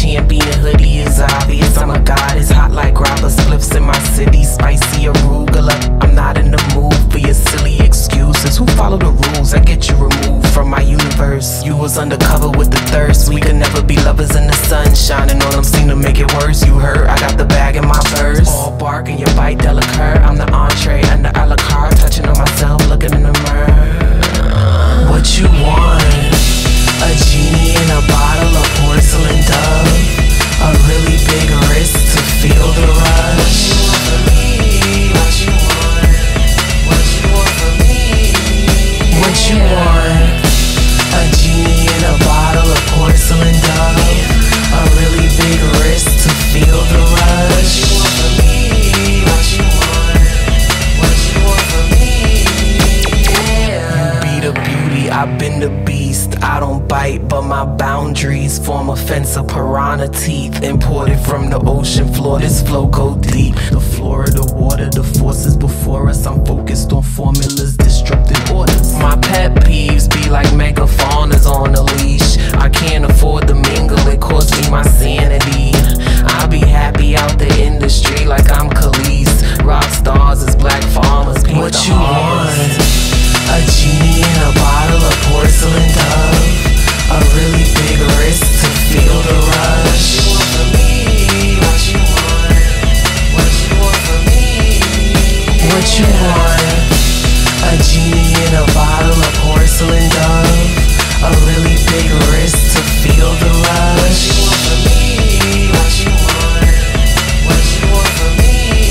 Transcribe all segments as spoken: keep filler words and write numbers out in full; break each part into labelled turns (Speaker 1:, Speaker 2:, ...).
Speaker 1: champion hoodie is obvious. I'm a goddess, hot like grappa spliffs in my city. Spicy arugula, I'm not in the mood for your silly excuses. Who follow the rules? I get you removed from my universe. You was undercover with the thirst. We could never be lovers in the sun. Shining on them seem to make it worse. You heard, I got the bag in my purse. All bark and your bite delicate. I'm the entree and the a la carte. Touching on myself, looking in the mirror. What you want? A genie in a bottle of porcelain dove. A really big wrist to feel the rush. What you want? What you want from me? What you want? A genie in a bottle of porcelain dove. A really big wrist to feel the rush. What you want? What you want from me? Yeah. You be the beauty, I've been the beast. I don't bite, but my boundaries form a fence of piranha teeth. Imported from the ocean floor, this flow go deep. The floor of the water, the forces before us. I'm focused on formulas, destructive orders. My pet peeves be like megafaunas on a leash. I can't afford to mingle, it costs me my sanity. I be happy out the industry like I'm Khalees. Rock stars is black farmers. What you want? A genie in a bottle of porcelain dove. A really big wrist to feel the rush. What you want? What you want from me? What you want? A genie in a bottle of porcelain dove. A really big wrist to feel the rush. What you want? What you want from me?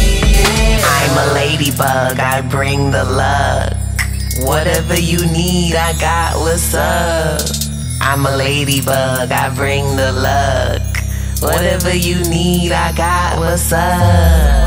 Speaker 1: I'm a ladybug, I bring the luck. Whatever you need, I got what's up. I'm a ladybug, I bring the luck. Whatever you need, I got what's up.